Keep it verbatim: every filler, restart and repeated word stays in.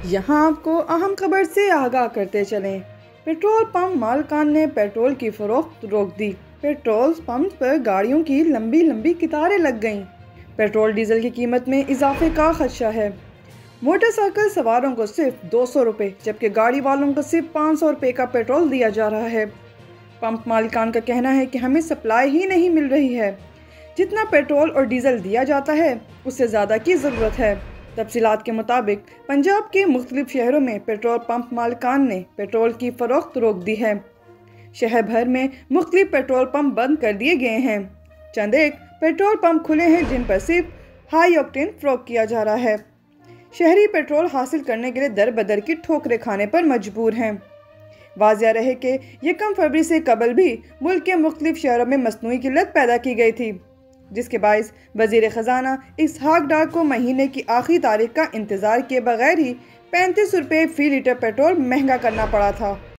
यहाँ आपको अहम खबर से आगाह करते चलें। पेट्रोल पंप मालिकान ने पेट्रोल की फरोख्त रोक दी। पेट्रोल पंप पर गाड़ियों की लंबी लंबी कतारें लग गईं। पेट्रोल डीजल की कीमत में इजाफे का खदशा है। मोटरसाइकिल सवारों को सिर्फ दो सौ रुपये जबकि गाड़ी वालों को सिर्फ पाँच सौ रुपये का पेट्रोल दिया जा रहा है। पंप मालिकान का कहना है कि हमें सप्लाई ही नहीं मिल रही है। जितना पेट्रोल और डीजल दिया जाता है उससे ज़्यादा की ज़रूरत है। तफसीलात के मुताबिक पंजाब के मुख्तलिफ शहरों में पेट्रोल पंप मालिकान ने पेट्रोल की फरोख्त रोक दी है। शहर भर में मुख्तलिफ पेट्रोल पंप बंद कर दिए गए हैं। चंद एक पेट्रोल पंप खुले हैं जिन पर सिर्फ हाई ऑक्टेन फरोख्त किया जा रहा है। शहरी पेट्रोल हासिल करने के लिए दर बदर की ठोकरें खाने पर मजबूर हैं। वाज़िया रहे कि यकम फरवरी से कबल भी मुल्क के मुख्तलिफ शहरों में मसनूई किल्लत पैदा की गई थी, जिसके बायस वज़ीर ख़जाना इसहाक डार को महीने की आखिरी तारीख का इंतज़ार किए बगैर ही पैंतीस रुपये फी लीटर पेट्रोल महंगा करना पड़ा था।